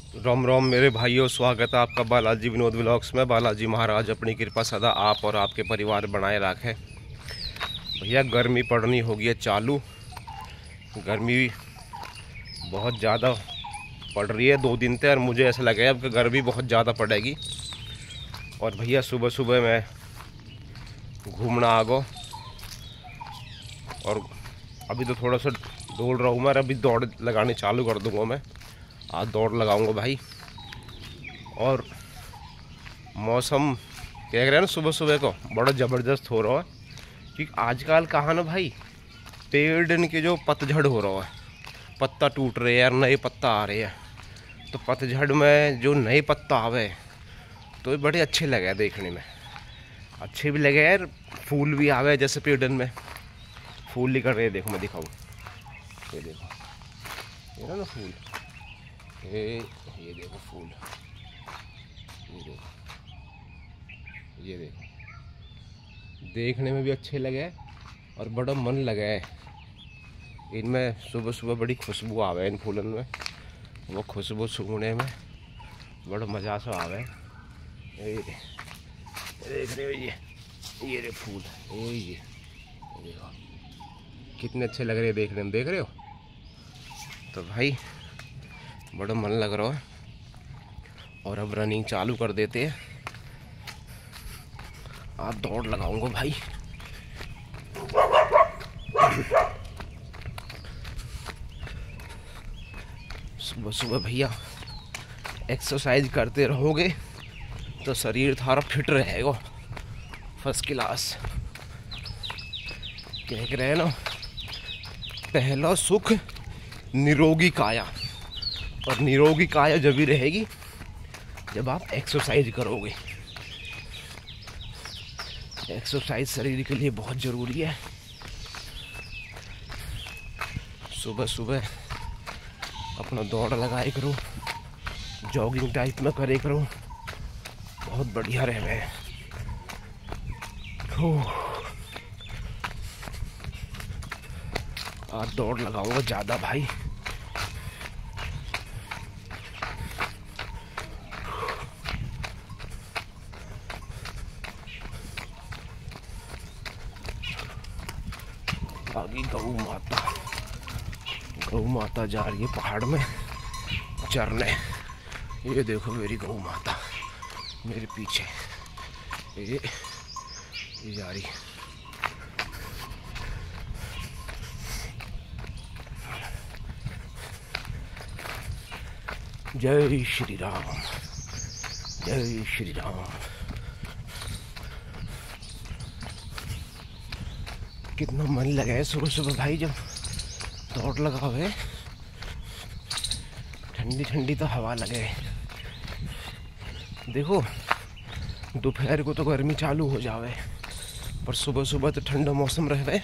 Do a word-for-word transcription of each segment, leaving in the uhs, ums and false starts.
राम राम मेरे भाइयों, स्वागत है आपका बालाजी विनोद व्लॉग्स में। बालाजी महाराज अपनी कृपा सदा आप और आपके परिवार बनाए रखे। भैया गर्मी पड़नी होगी है चालू। गर्मी बहुत ज़्यादा पड़ रही है दो दिन से, और मुझे ऐसा लग रहा है अब कि गर्मी बहुत ज़्यादा पड़ेगी। और भैया सुबह सुबह मैं घूमना आ गो, और अभी तो थोड़ा सा दौड़ रहा हूँ मैं। अभी दौड़ लगाने चालू कर दूँगा मैं, आज दौड़ लगाऊंगा भाई। और मौसम कह रहे हैं ना सुबह सुबह को बड़ा ज़बरदस्त हो रहा है, क्योंकि आजकल कहाँ ना भाई पेड़ इनके जो पतझड़ हो रहा है, पत्ता टूट रहे हैं, नए पत्ता आ रहे हैं। तो पतझड़ में जो नए पत्ता आवे तो ये बड़े अच्छे लगे देखने में, अच्छे भी लगे यार। फूल भी आवे, जैसे पेड़न में फूल निकल रहे हैं। देखो मैं दिखाऊँ, ये देखो ये ना फूल, ये ये देखो फूल, ये देखो ये देखो देखने में भी अच्छे लगे और बड़ा मन लगे। इनमें सुबह सुबह बड़ी खुशबू आवे, इन फूलन में वो खुशबू सूंघने में बड़ा मज़ा सा आवे। ये देख रहे हो, ये ये रे फूल, ये ये देखो कितने अच्छे लग रहे हैं देखने में, देख रहे हो। तो भाई बड़ा मन लग रहा है, और अब रनिंग चालू कर देते हैं। आज दौड़ लगाऊंगा भाई। सुबह सुबह भैया एक्सरसाइज करते रहोगे तो शरीर थारा फिट रहेगा, फर्स्ट क्लास। कह रहे हैं ना, पहला सुख निरोगी काया, और निरोगी काया जब भी रहेगी जब आप एक्सरसाइज करोगे। एक्सरसाइज शरीर के लिए बहुत ज़रूरी है। सुबह सुबह अपना दौड़ लगाए करो, जॉगिंग टाइप में करे करो, बहुत बढ़िया रहे। आज दौड़ लगाऊंगा ज़्यादा भाई। आगे गौ माता, गौ माता जा रही है पहाड़ में चरने। ये देखो मेरी गौ माता मेरे पीछे, ये ये जा रही। जय श्री राम, जय श्री राम। कितना मन लगा है सुबह सुबह भाई, जब दौड़ लगावे, ठंडी ठंडी तो हवा लगे। देखो दोपहर को तो गर्मी चालू हो जावे, पर सुबह सुबह तो ठंडा मौसम रहे।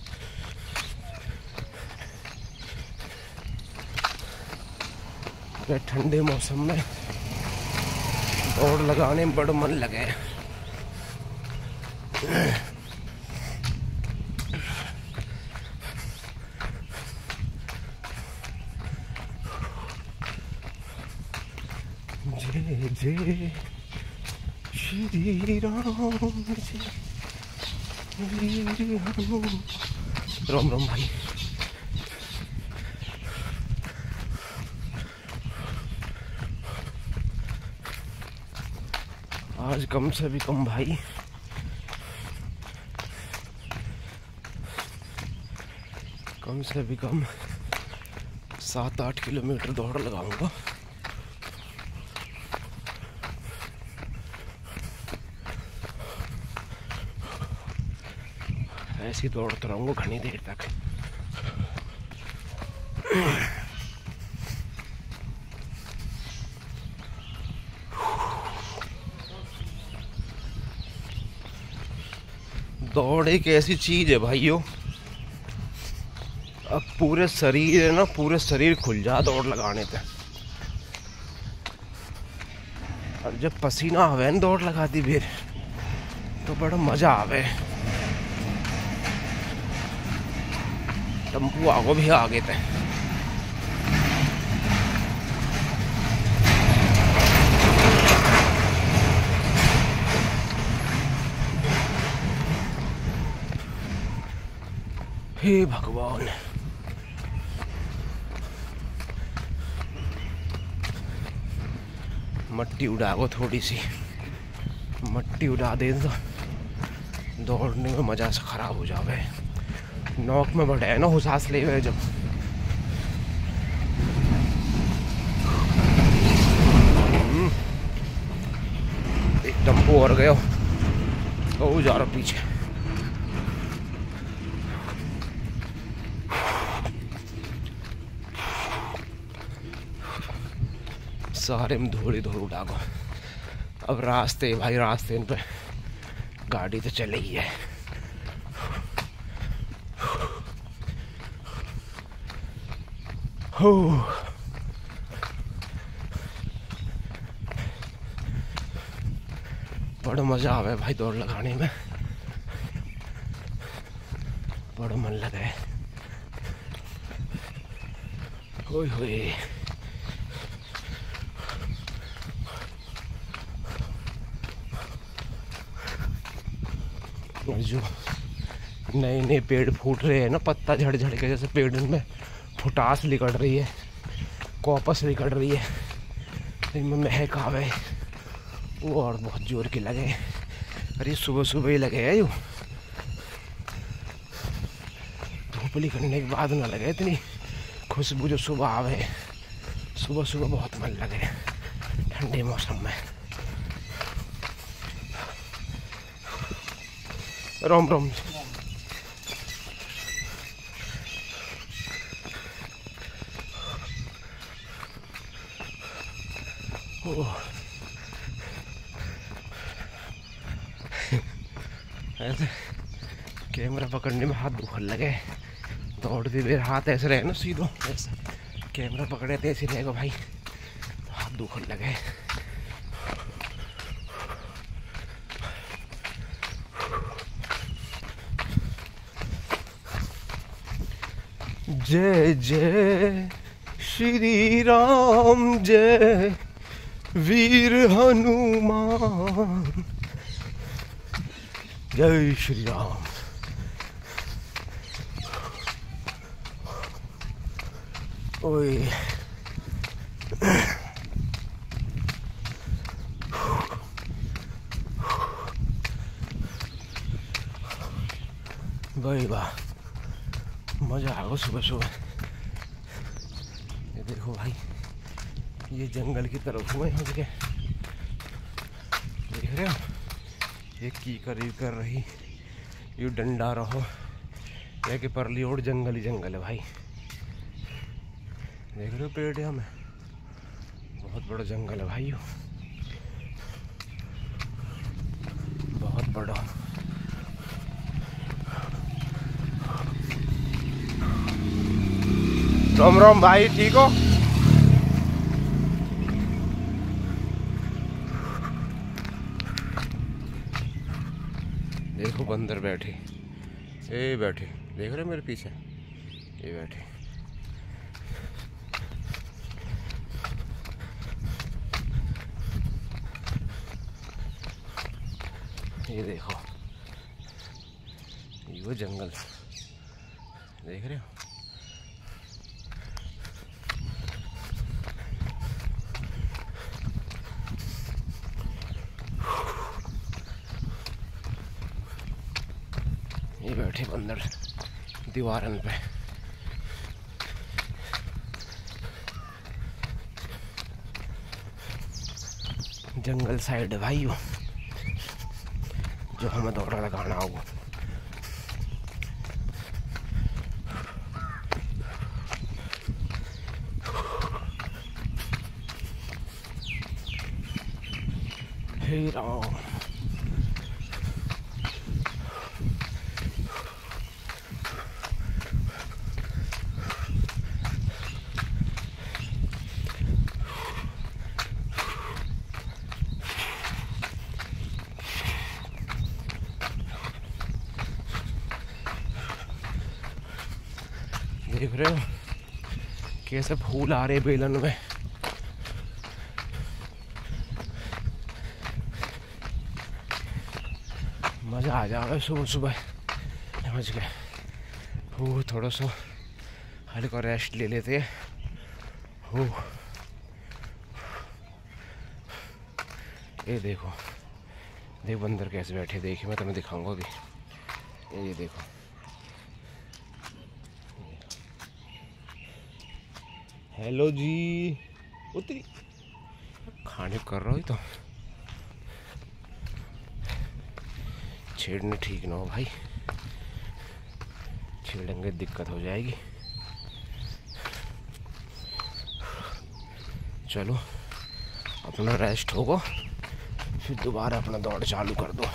ठंडे मौसम में दौड़ लगाने में बड़ा मन लगे। जय जय श्री राम, जय राम राम भाई। आज कम से भी कम भाई कम से भी कम सात आठ किलोमीटर दौड़ लगाऊंगा। ऐसे ही दौड़ता रहूंगा घनी देर तक। दौड़ एक ऐसी चीज है भाइयों, अब पूरे शरीर है ना, पूरे शरीर खुल जा दौड़ लगाने पे। और जब पसीना आवे ना दौड़ लगाती फिर तो बड़ा मजा आवे। टम्पू आगो भी आगे थे। हे भगवान, मट्टी उड़ा को थोड़ी सी मट्टी उड़ा दे तो दौड़ने में मजा से खराब हो जावे। नौक में बढ़े ना हो सांस ले हुए जब एक टेम्पो और गया तो जा रहा पीछे। सारे में धूल धूल उड़ा गो। अब रास्ते भाई रास्ते पे गाड़ी तो चले ही है। हो बड़ा मजा आवे भाई दौड़ लगाने में, बड़ा मन लगा है। होए होए जो नए नए पेड़ फूट रहे हैं ना, पत्ता झड़ झड़ के जैसे पेड़ में फुटास निकल रही है, कॉपस निकल रही है, इनमें महक आवे वो और बहुत जोर के लगे। अरे सुबह सुबह ही लगे है, यू धूप निकलने के बाद ना लगे इतनी खुशबू जो सुबह आवे। सुबह सुबह बहुत मन लगे ठंडे मौसम में। रोम रोम ऐसे कैमरा पकड़ने में हाथ दुखने लगे। दौड़ते देर हाथ ऐसे रहे ना सीधो, ऐसे कैमरा पकड़े थे ऐसे रहेगा भाई तो हाथ दुखने लगे। जय जय श्री राम, जय वीर हनुमान, जय श्री राम। ओए भाई वाह, मजा आ गया सुबह सुबह। ये देखो भाई, ये जंगल की तरफ हुए हैं के देख रहे हो, ये की करीब कर रही ये डंडा रहो या कि परली और जंगल ही जंगल है भाई। देख रहे हो पेड़ में बहुत बड़ा जंगल है भाई, यो बहुत बड़ा। राम राम भाई, ठीक हो? देखो बंदर बैठे, ये बैठे, देख रहे हो मेरे पीछे, ये बैठे। ये देखो, ये वो जंगल देख रहे हो। ये बैठे बंदर दीवारन पे। जंगल साइड है भाई, जो हमें दौड़ा लगाना होगा। हे राम, देख रहे हो कैसे फूल आ रहे बेलन में। मजा आ जाएगा सुबह सुबह, समझ गए। हो थोड़ा सा हल्का रेस्ट ले लेते हैं। हो ये देखो, देख बंदर कैसे बैठे, देखिए मैं तुम्हें दिखाऊंगा अभी। ये देखो, हेलो जी, उतरी खाने कर रहा हो तो छेड़ने ठीक ना हो भाई, छेड़ेंगे दिक्कत हो जाएगी। चलो अपना रेस्ट होगा, फिर दोबारा अपना दौड़ चालू कर दो।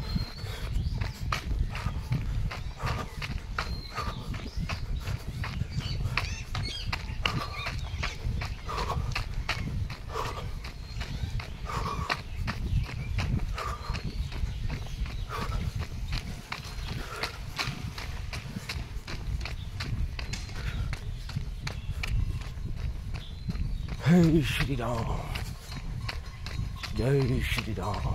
जय श्री राम, जय श्री राम।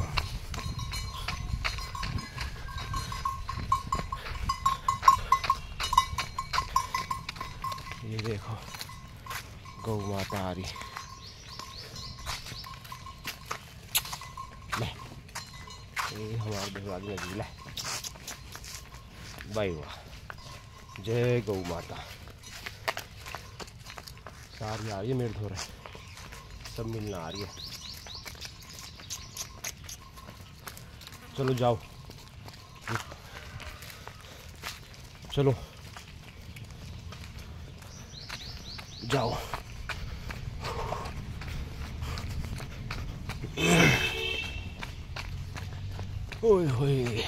ये देखो गौ माता आ रही। ले ये हमारे दरवाजे में झूला है भाई, वाह, जय गौ माता। सारी आ रही है मेरे धोरे, सब मिलना आ रही है। चलो जाओ, चलो जाओ। ओए होए,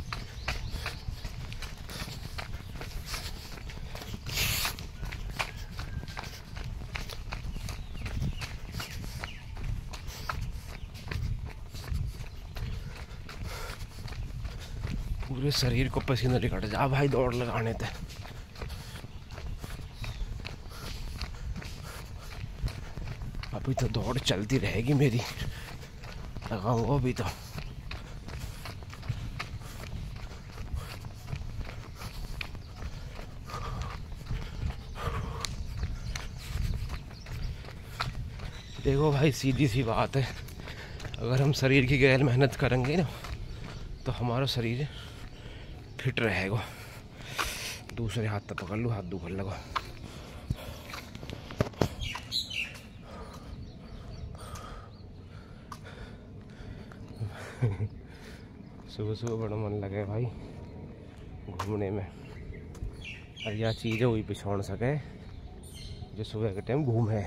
पूरे शरीर को पसीना निकल जा भाई दौड़ लगाने थे। अभी तो दौड़ चलती रहेगी मेरी, लगाऊंगा अभी तो। देखो भाई, सीधी सी बात है, अगर हम शरीर की गहन मेहनत करेंगे ना तो हमारा शरीर फिट रहेगा। दूसरे हाथ तक पकड़ लो, हाथ दुखने लगा। सुबह सुबह बड़ा मन लगे भाई घूमने में, और यह चीज़ वही पिछोड़ सके जो सुबह के टाइम घूमे।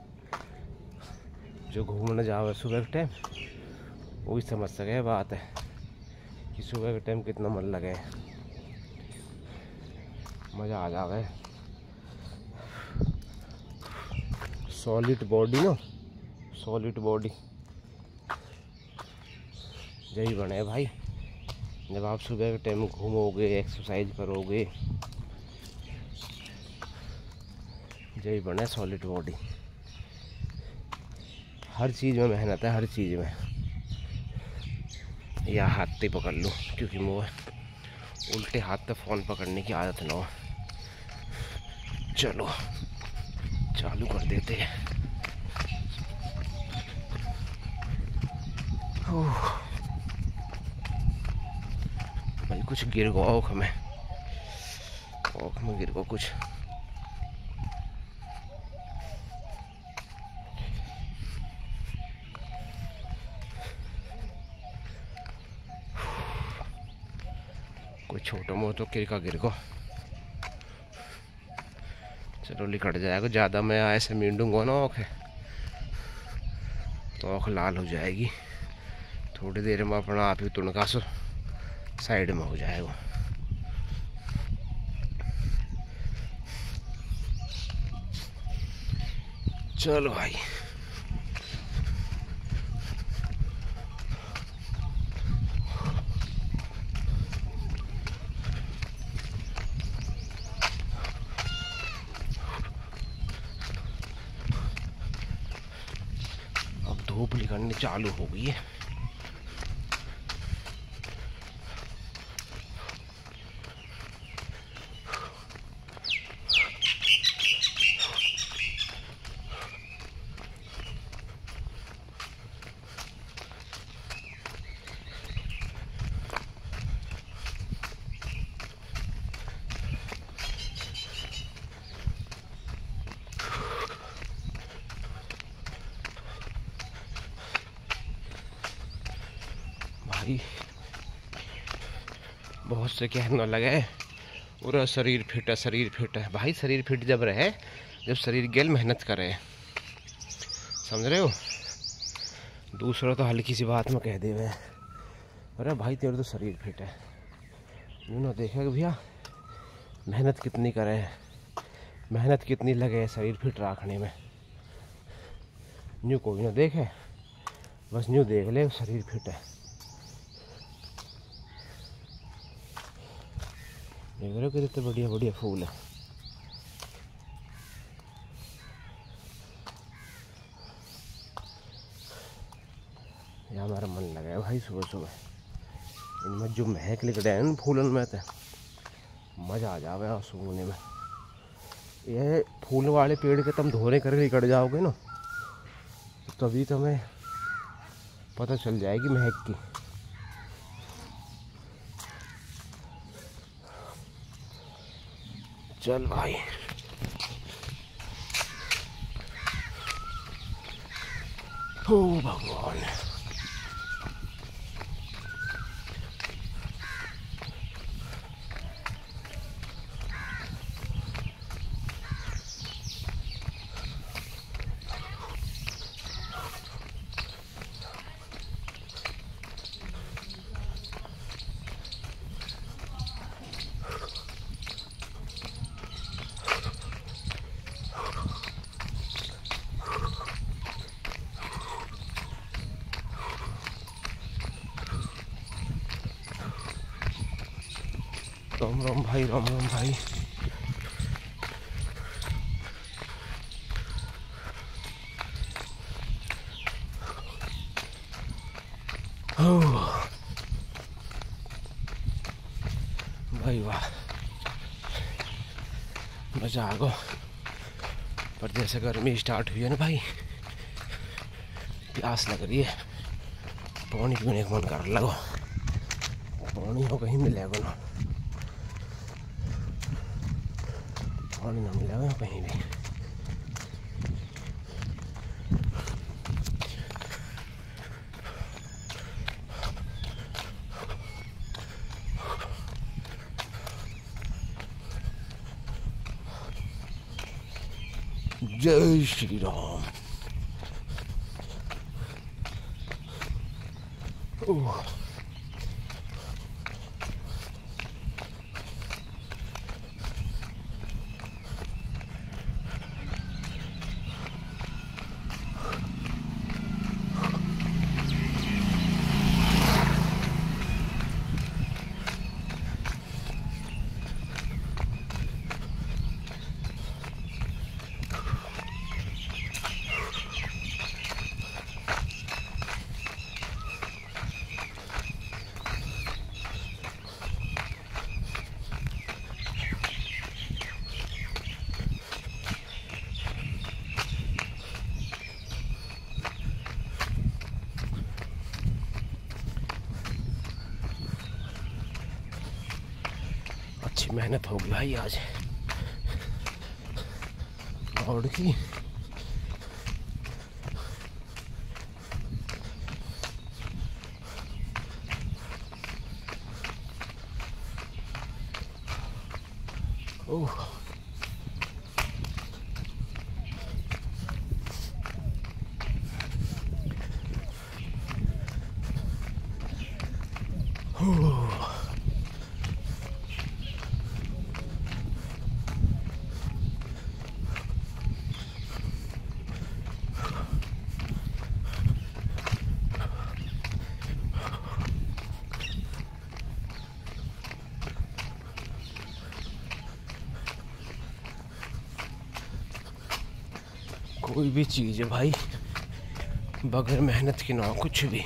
जो घूमने जावे सुबह के टाइम वही समझ सके बात है कि सुबह के टाइम कितना मन लगे, मज़ा आ जावे। सॉलिड बॉडी ना, सॉलिड बॉडी यही बने भाई। जब आप सुबह के टाइम घूमोगे, एक्सरसाइज करोगे, यही बने सॉलिड बॉडी। हर चीज़ में मेहनत है, हर चीज़ में। या हाथ पे पकड़ लो, क्योंकि मुझे उल्टे हाथ पे फ़ोन पकड़ने की आदत ना हो। चलो चालू कर देते हैं। भाई कुछ गिर गया ओख में, ओख में गिर गया कुछ। कोई छोटा मोटा किरका गिर गया। चलो लिकट जाएगा, ज़्यादा मैं ऐसे मींडूंगा ना ओख तो ओख लाल हो जाएगी। थोड़ी देर में अपना आप ही तुणका सो साइड में हो जाएगा। चलो भाई, अब धूप निकलने चालू हो गई है। भाई बहुत से कहने लगे पूरा शरीर फिट है, शरीर फिट है। भाई शरीर फिट जब रहे जब शरीर गेल मेहनत करे, समझ रहे हो। दूसरा तो हल्की सी बात में कह दे वे, अरे भाई तेरे तो शरीर फिट है, यूँ ना देखे भैया मेहनत कितनी करे, मेहनत कितनी लगे शरीर फिट रखने में। न्यू कोई ना देखे, बस न्यू देख ले शरीर फिट है। देख रहे हो कितने बढ़िया बढ़िया फूल है। यहाँ हमारा मन लगा है भाई सुबह सुबह, इनमें जो महक निकले हैं ना फूलन में तो मज़ा आ जावे यहाँ सूंघने में। ये फूल वाले पेड़ के तुम धोने करके निकट जाओगे ना तभी तुम्हें पता चल जाएगी महक की। चल भाई ओ भगवान, राम राम भाई, राम राम भाई। भाई वाह मजा आ गया। पर जैसे गर्मी स्टार्ट हुई है ना भाई, प्यास लग रही है, पानी पीने का मन कर लगो। पानी हो कहीं मिलेगा ना, पानी ना मिलेगा कहीं भी। जय श्री राम। ओह अच्छी मेहनत होगी भाई आज दौड़ की। ओह कोई भी चीज़ है भाई बगैर मेहनत की ना, कुछ भी,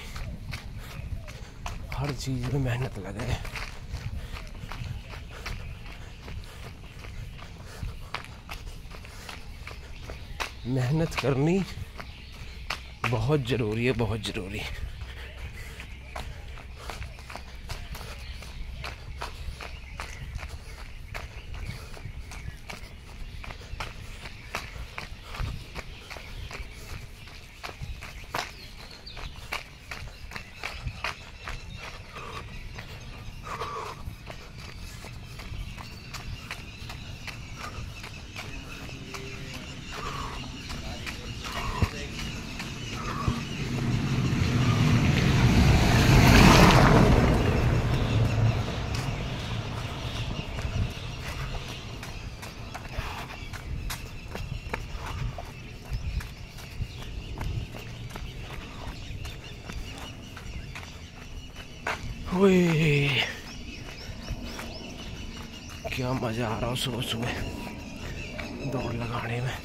हर चीज़ में मेहनत लगे। मेहनत करनी बहुत ज़रूरी है, बहुत ज़रूरी। ओए क्या मज़ा आ रहा है सुबह सुबह दौड़ लगाने में।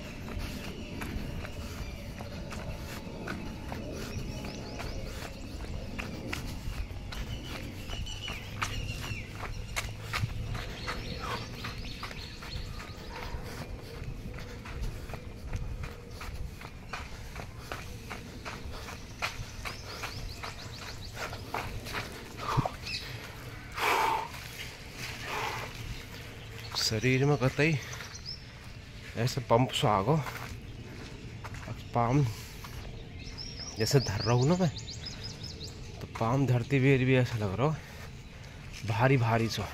शरीर में कतई ऐसे पंप सो आगो पाम जैसे धर रहा हूँ ना मैं, तो पाम धरती हुए भी ऐसा लग रहा हो भारी भारी सो।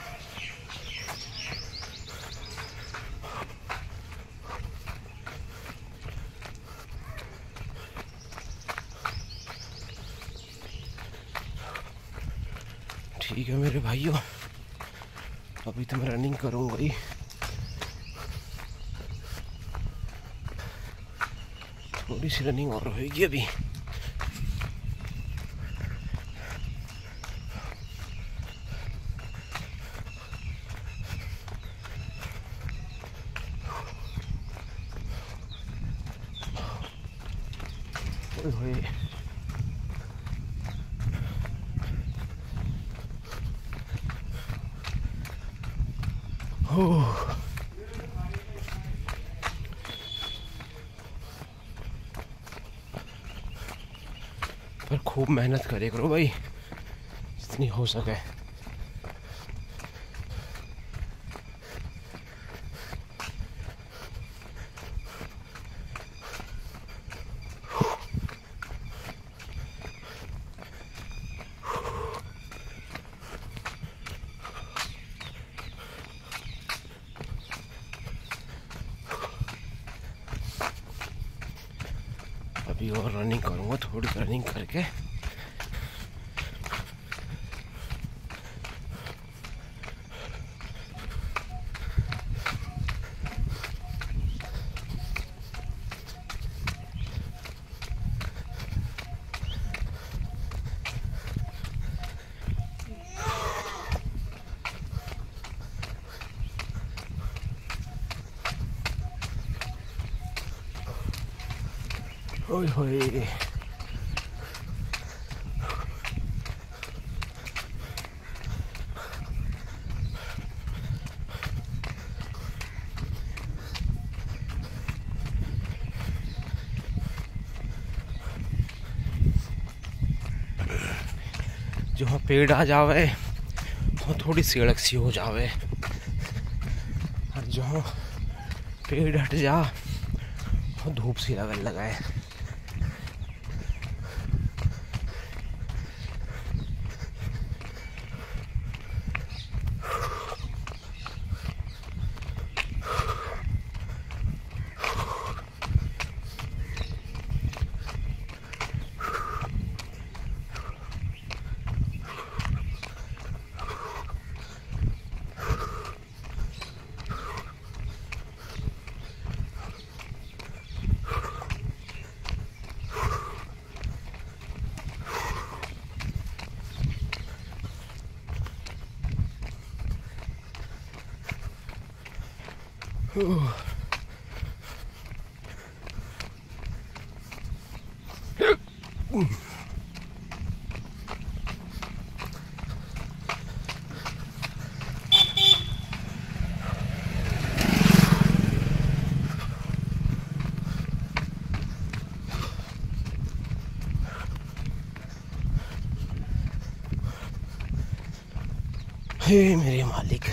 ठीक है मेरे भाइयों, अभी तो मैं रनिंग करूँगा ही। थोड़ी सी रनिंग और होगी अभी। ओए हो पर खूब मेहनत करे करो भाई जितनी हो सके। अभी और रनिंग करूँगा, थोड़ी रनिंग करके ओए होए जो पेड़ आ जावे वो थोड़ी सड़क सी हो जावे, और जो पेड़ हट जा वो धूप सी लगन लगाए। हे मेरे मालिक,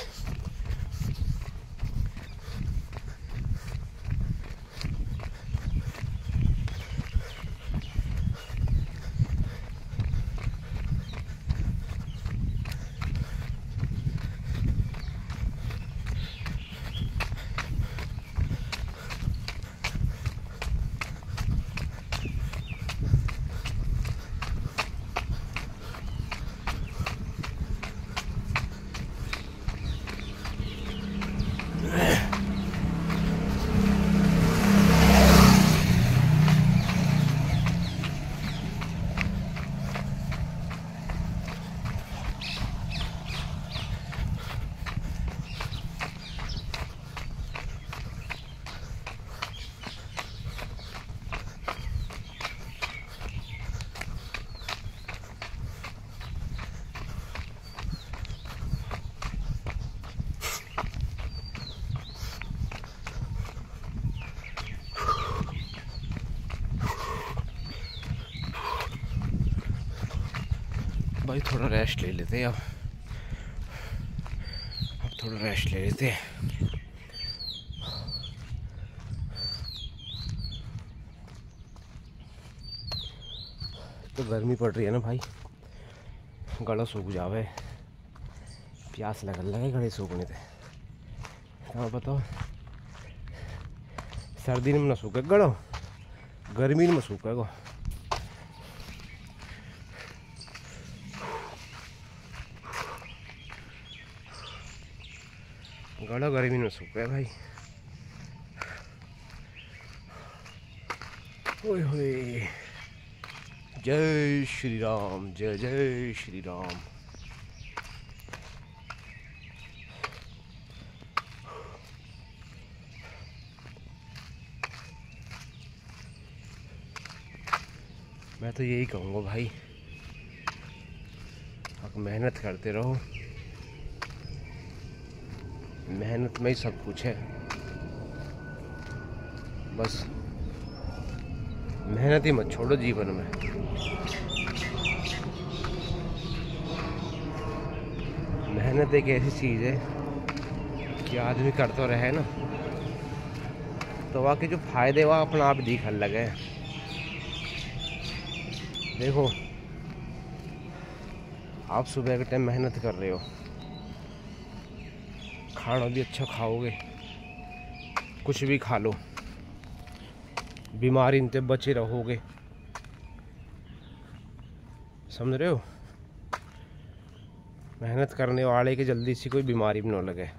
भाई थोड़ा रेस्ट ले लेते हैं अब अब थोड़ा रेस्ट ले लेते हैं। तो गर्मी पड़ रही है ना भाई, गला सूख जावे, प्यास लगन लगे गले सूखने थे। हाँ बताओ, सर्दी में न सूखे गड़ो, गर्मी में सूखे गो। गड़ा गर्मी में सूखे भाई। ओए होए, जय श्री राम, जय जय श्री राम। मैं तो यही कहूँगा भाई, आप मेहनत करते रहो, मेहनत में ही सब कुछ है। बस मेहनत ही मत छोड़ो जीवन में। मेहनत एक ऐसी चीज़ है कि आदमी करता रहे ना तो वहाँ के जो फायदे वहाँ अपना आप दिखने लगे। देखो आप सुबह के टाइम मेहनत कर रहे हो, खाना भी अच्छा खाओगे, कुछ भी खा लो, बीमारी इनसे बचे रहोगे, समझ रहे हो। मेहनत करने वाले के जल्दी से कोई बीमारी भी न लगे।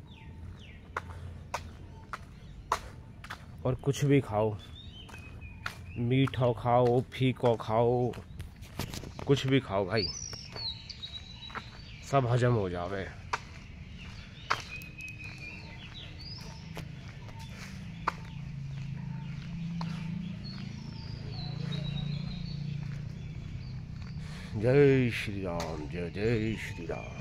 और कुछ भी खाओ, मीठा खाओ, फीका खाओ, कुछ भी खाओ भाई, सब हजम हो जावे। जय श्री राम, जय जय श्री राम।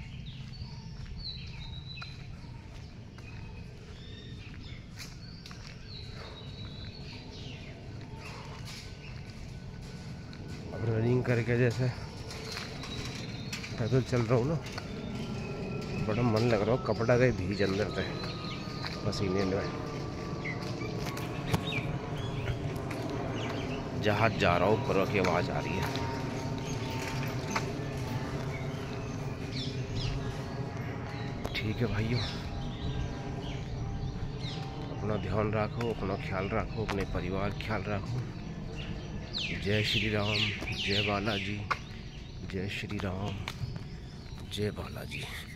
अब रनिंग करके जैसे पैदल चल रहा हूँ ना, बड़ा मन लग रहा हो, कपड़ा गए भीज अंदर से पसीने में। जहाज जा रहा हूँ, ऊपर की आवाज़ आ रही है। ठीक है भाइयों, अपना ध्यान रखो, अपना ख्याल रखो, अपने परिवार ख्याल रखो। जय श्री राम, जय बालाजी, जय श्री राम, जय बालाजी।